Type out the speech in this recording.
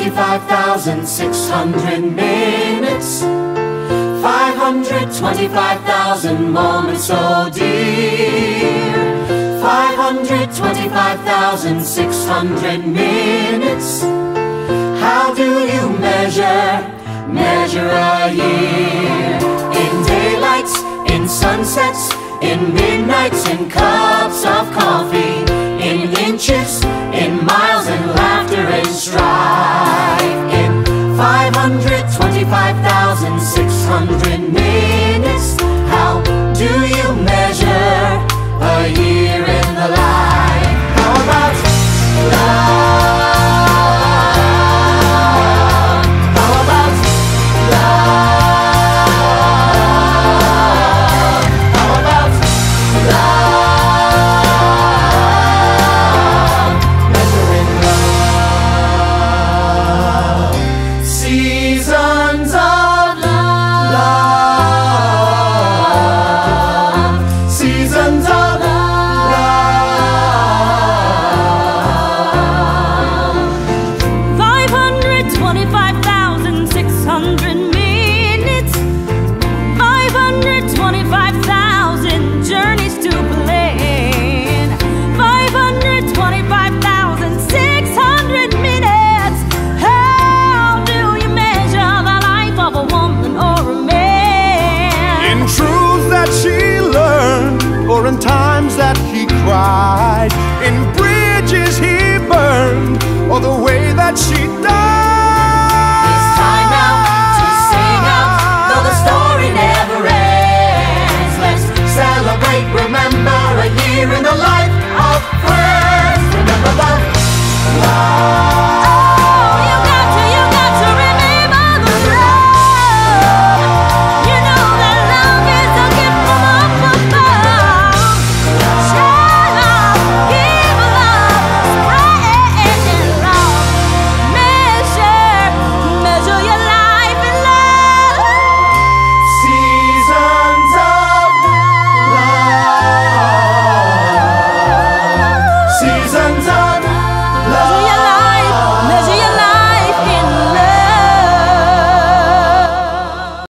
525,600 minutes, 525,000 moments, oh dear. 525,600 minutes. How do you measure a year? In daylights, in sunsets, in midnights, in cups of coffee, in inches, in miles, and laughter and strife. In 525,600 minutes, how do you measure a year in the life? How about love? How about love? How about love? Measuring love. Seasons of love. Seasons of love. 525,600 minutes, 525,000 journeys to plan, 525,600 minutes. How do you measure the life of a woman or a man? In truths that she learned, or in times that he cried, in bridges he burned, or the way that she died.